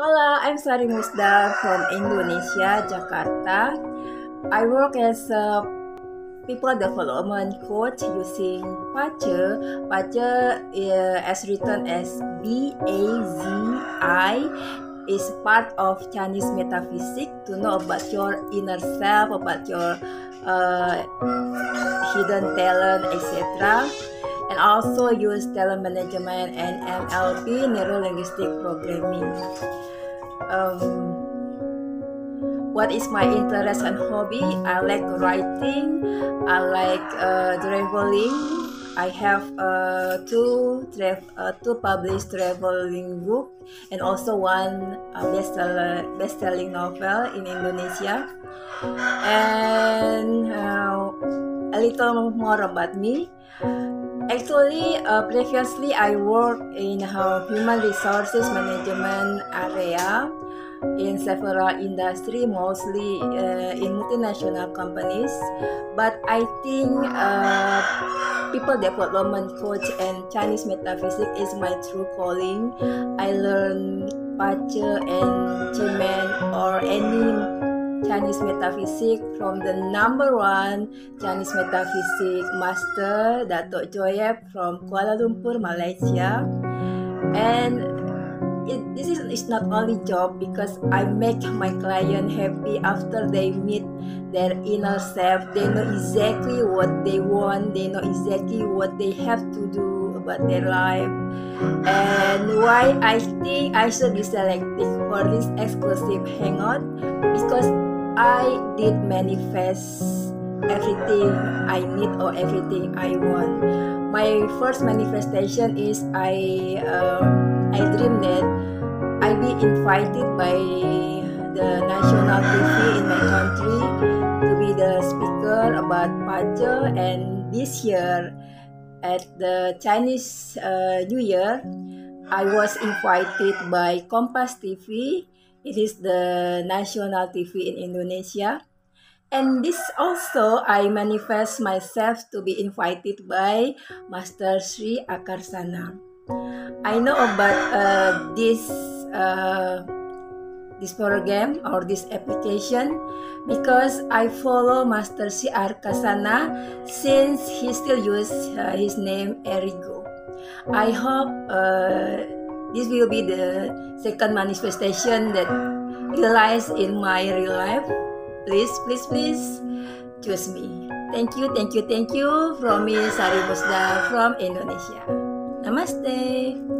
Hola, I'm Sari Musda from Indonesia, Jakarta. I work as a people development coach using Pace. Pace as written as BAZI is part of Chinese metaphysics to know about your inner self, about your hidden talent, etc. And also use talent management and NLP, neuro-linguistic programming. What is my interest and hobby? I like writing, I like traveling. I have two published traveling book and also one best-selling novel in Indonesia. And a little more about me. Actually, previously I worked in human resources management area in several industries, mostly in multinational companies. But I think people development coach and Chinese metaphysics is my true calling. I learned Pace and Cimen or any Chinese metaphysics from the #1 Chinese metaphysics master, Dato' Joyep from Kuala Lumpur, Malaysia. And this is not only job because I make my client happy after they meet their inner self. They know exactly what they want. They know exactly what they have to do about their life. And why I think I should be selected for this exclusive hangout, because I did manifest everything I need or everything I want. My first manifestation is I dream that I be invited by the national TV in my country to be the speaker about Pace. And this year at the Chinese New Year, I was invited by Kompas TV. It is the national TV in Indonesia. And this also I manifest myself to be invited by Master Sri Akarsana. I know about this program or this application because I follow Master Sri Akarsana since he still uses his name Erigo. I hope this will be the second manifestation that realized in my real life. Please choose me. Thank you from me, Sari Musda from Indonesia. Namaste.